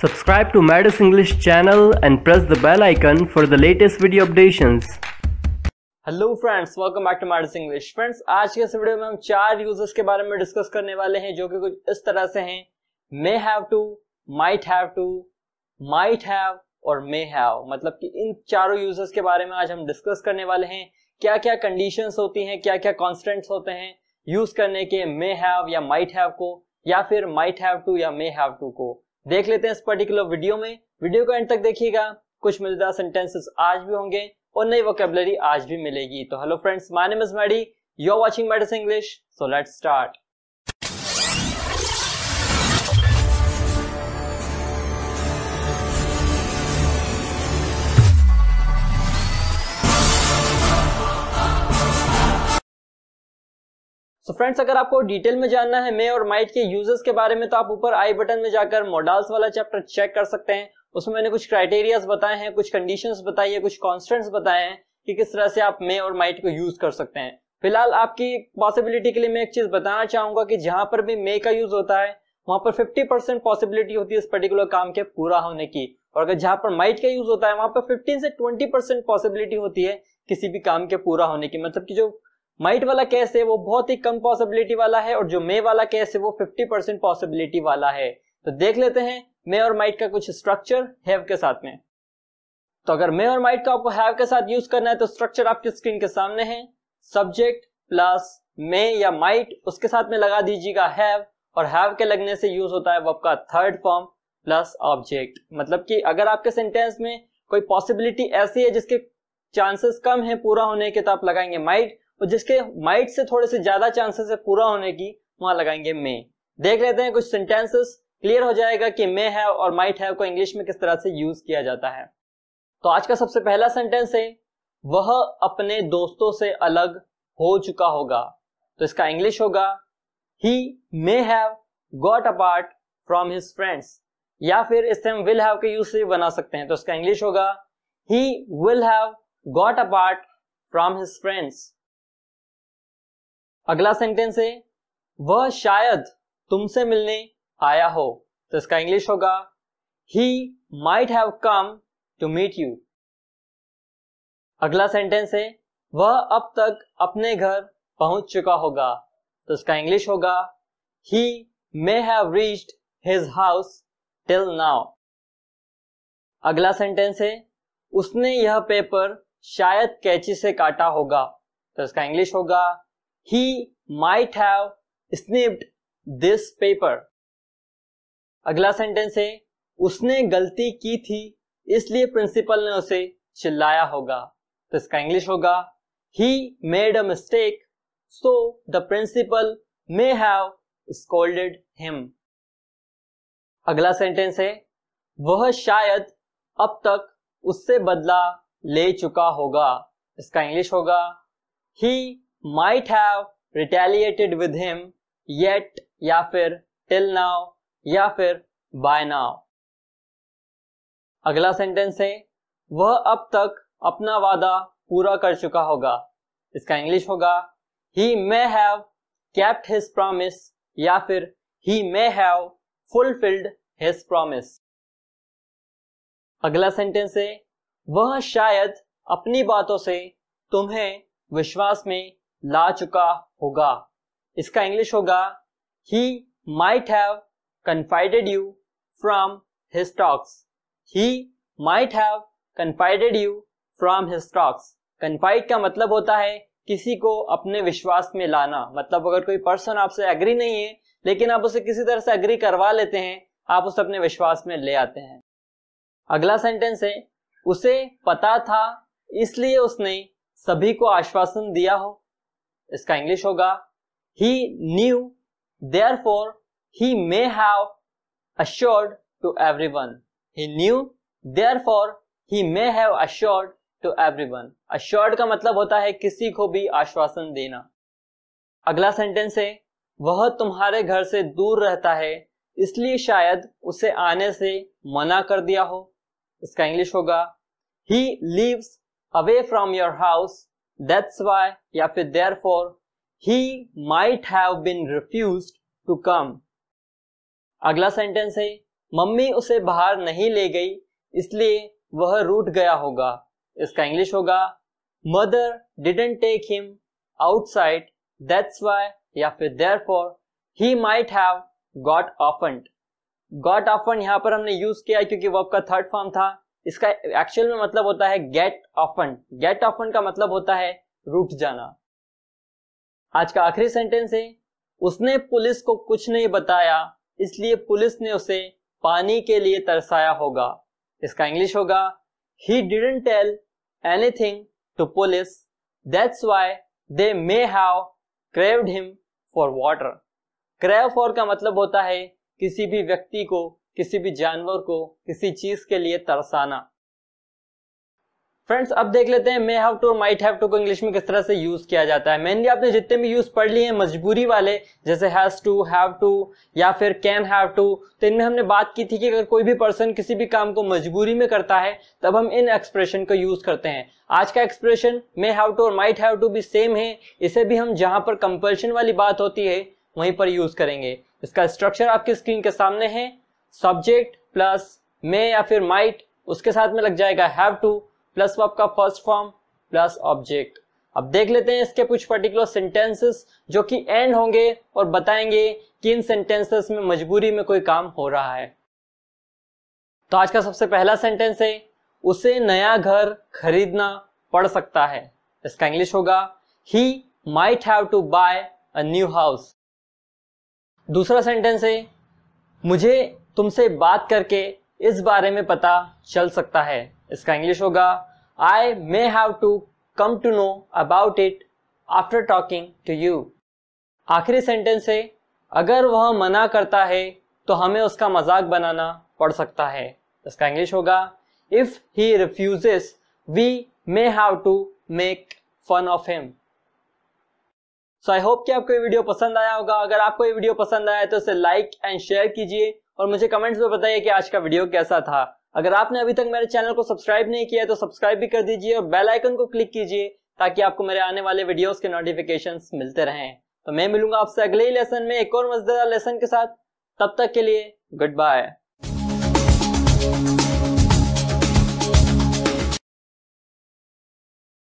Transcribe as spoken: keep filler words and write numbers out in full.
Subscribe to Madis English channel and press the bell icon for the latest video updates. Hello friends, welcome back to Maddy's English. Friends, आज के इस video में हम चार users के बारे में डिस्कस करने वाले हैं जो कि कुछ इस तरह से हैं: may have to, might have to, might have और मे हैव। मतलब कि इन चारों यूजर्स के बारे में आज हम डिस्कस करने वाले हैं। क्या क्या कंडीशंस होती हैं, क्या क्या कॉन्स्टेंट्स होते हैं यूज करने के मे हैव या माइट हैव को, या फिर माइट हैव टू या मे हैव टू को देख लेते हैं इस पर्टिकुलर वीडियो में। वीडियो को एंड तक देखिएगा, कुछ मजेदार सेंटेंसेस आज भी होंगे और नई वोकैबुलरी आज भी मिलेगी। तो hello friends, my name is Maddy, you are watching Maddy's English, so let's start. तो फ्रेंड्स, अगर आपको डिटेल में जानना है मे और माइट के यूजर्स के बारे में तो आप ऊपर आई बटन में जाकर मॉडल्स वाला चैप्टर चेक कर सकते हैं। उसमें मैंने कुछ क्राइटेरियाज बताए हैं, कुछ कंडीशंस बताई है, कुछ कॉन्स्टेंट्स बताए हैं कि किस तरह से आप मे और माइट को यूज कर सकते हैं। फिलहाल आपकी पॉसिबिलिटी के लिए मैं एक चीज बताना चाहूंगा कि जहां पर भी मे का यूज होता है वहां पर फिफ्टी परसेंट पॉसिबिलिटी होती है इस पर्टिकुलर काम के पूरा होने की, और अगर जहां पर माइट का यूज होता है वहां पर फिफ्टीन से ट्वेंटी परसेंट पॉसिबिलिटी होती है किसी भी काम के पूरा होने की। मतलब कि जो माइट वाला केस है वो बहुत ही कम पॉसिबिलिटी वाला है और जो मे वाला केस है वो फिफ्टी परसेंट पॉसिबिलिटी वाला है। तो देख लेते हैं मे और माइट का कुछ स्ट्रक्चर हैव के साथ में। तो अगर मे और माइट का आपको हैव के साथ यूज करना है तो स्ट्रक्चर आपकी स्क्रीन के सामने है। सब्जेक्ट प्लस मे या माइट, उसके साथ में लगा दीजिएगा हैव, और हैव के लगने से यूज होता है वर्ब का थर्ड फॉर्म प्लस ऑब्जेक्ट। मतलब कि अगर आपके सेंटेंस में कोई पॉसिबिलिटी ऐसी है जिसके चांसेस कम है पूरा होने के तो आप लगाएंगे माइट, और जिसके माइट से थोड़े से ज्यादा चांसेस है पूरा होने की वहां लगाएंगे मे। देख लेते हैं कुछ सेंटेंसेस, क्लियर हो जाएगा कि मे हैव और माइट हैव को इंग्लिश में किस तरह से यूज किया जाता है। तो आज का सबसे पहला सेंटेंस है वह अपने दोस्तों से अलग हो चुका होगा। तो इसका इंग्लिश होगा he may have got apart from his friends, या फिर इससे हम विल हैव के यूज से बना सकते हैं। तो इसका इंग्लिश होगा he will have got apart from his friends. अगला सेंटेंस है वह शायद तुमसे मिलने आया हो। तो इसका इंग्लिश होगा he might have come to meet you. अगला सेंटेंस है वह अब तक अपने घर पहुंच चुका होगा। तो इसका इंग्लिश होगा he may have reached his house till now. अगला सेंटेंस है उसने यह पेपर शायद कैंची से काटा होगा। तो इसका इंग्लिश होगा he might have snipped this paper। अगला सेंटेंस है उसने गलती की थी इसलिए प्रिंसिपल ने उसे चिल्लाया होगा। तो इसका इंग्लिश होगा he made a mistake so the principal may have scolded him। अगला सेंटेंस है वह शायद अब तक उससे बदला ले चुका होगा। इसका इंग्लिश होगा he might have retaliated with him yet, या फिर till now, या फिर by now। अगला सेंटेंस है वह अब तक अपना वादा पूरा कर चुका होगा। इसका इंग्लिश होगा he may have kept his promise, या फिर he may have fulfilled his promise। अगला सेंटेंस है वह शायद अपनी बातों से तुम्हें विश्वास में ला चुका होगा। इसका इंग्लिश होगा he might have confided you from his talks। he might have confided you from his talks। confide का मतलब होता है किसी को अपने विश्वास में लाना। मतलब अगर कोई पर्सन आपसे एग्री नहीं है लेकिन आप उसे किसी तरह से एग्री करवा लेते हैं, आप उसे अपने विश्वास में ले आते हैं। अगला सेंटेंस है उसे पता था इसलिए उसने सभी को आश्वासन दिया हो। इसका इंग्लिश होगा he knew therefore he may have assured to everyone। he knew therefore he may have assured to everyone। assured का मतलब होता है किसी को भी आश्वासन देना। अगला सेंटेंस है वह तुम्हारे घर से दूर रहता है इसलिए शायद उसे आने से मना कर दिया हो। इसका इंग्लिश होगा he lives away from your house that's why, या फिर therefore he might have been refused to come। अगला सेंटेंस है मम्मी उसे बाहर नहीं ले गई इसलिए वह रूठ गया होगा। इसका इंग्लिश होगा mother didn't take him outside that's why या फिर therefore he might have got offend. Got offend यहाँ पर हमने यूज किया क्योंकि वर्ब का थर्ड फॉर्म था। इसका एक्चुअल में मतलब होता है गेट ऑफेंड। गेट ऑफेंड का मतलब होता है रूठ जाना। आज का आखिरी सेंटेंस है उसने पुलिस को कुछ नहीं बताया इसलिए पुलिस ने उसे पानी के लिए तरसाया होगा। इसका इंग्लिश होगा he didn't tell anything to police that's why they may have craved him for water। crave for का मतलब होता है किसी भी व्यक्ति को, किसी भी जानवर को, किसी चीज के लिए तरसाना। फ्रेंड्स अब देख लेते हैं मे हैव टू और माइट हैव टू को इंग्लिश में किस तरह से यूज किया जाता है। मेनली आपने जितने भी यूज पढ़ लिए हैं मजबूरी वाले, जैसे हैज टू, हैव टू या फिर कैन हैव टू, तो इनमें हमने बात की थी कि अगर कोई भी पर्सन किसी भी काम को मजबूरी में करता है तब हम इन एक्सप्रेशन को यूज करते हैं। आज का एक्सप्रेशन मे हैव टू और माइट हैव टू भी सेम है। इसे भी हम जहां पर कंपल्शन वाली बात होती है वहीं पर यूज करेंगे। इसका स्ट्रक्चर आपकी स्क्रीन के सामने है। सब्जेक्ट प्लस मे या फिर माइट, उसके साथ में लग जाएगा हैव टू प्लस वर्ब का फर्स्ट फॉर्म प्लस ऑब्जेक्ट। अब देख लेते हैं इसके कुछ पर्टिकुलर सेंटेंसेस जो कि एंड होंगे और बताएंगे कि इन सेंटेंसेस में मजबूरी में कोई काम हो रहा है। तो आज का सबसे पहला सेंटेंस है उसे नया घर खरीदना पड़ सकता है। इसका इंग्लिश होगा he might have to buy a new house। दूसरा सेंटेंस है मुझे तुमसे बात करके इस बारे में पता चल सकता है। इसका इंग्लिश होगा I may have to come to know about it after talking to you। आखिरी सेंटेंस है अगर वह मना करता है तो हमें उसका मजाक बनाना पड़ सकता है। इसका इंग्लिश होगा If he refuses we may have to make fun of him। So I hope कि आपको ये वीडियो पसंद आया होगा। अगर आपको ये वीडियो पसंद आया तो इसे लाइक एंड शेयर कीजिए और मुझे कमेंट्स में बताइए कि आज का वीडियो कैसा था। अगर आपने अभी तक मेरे चैनल को सब्सक्राइब नहीं किया है तो सब्सक्राइब भी कर दीजिए और बेल आइकन को क्लिक कीजिए ताकि आपको मेरे आने वाले वीडियोस के नोटिफिकेशंस मिलते रहें। तो मैं मिलूंगा आपसे अगले ही लेसन में एक और मजेदार लेसन के साथ। तब तक के लिए गुड बाय।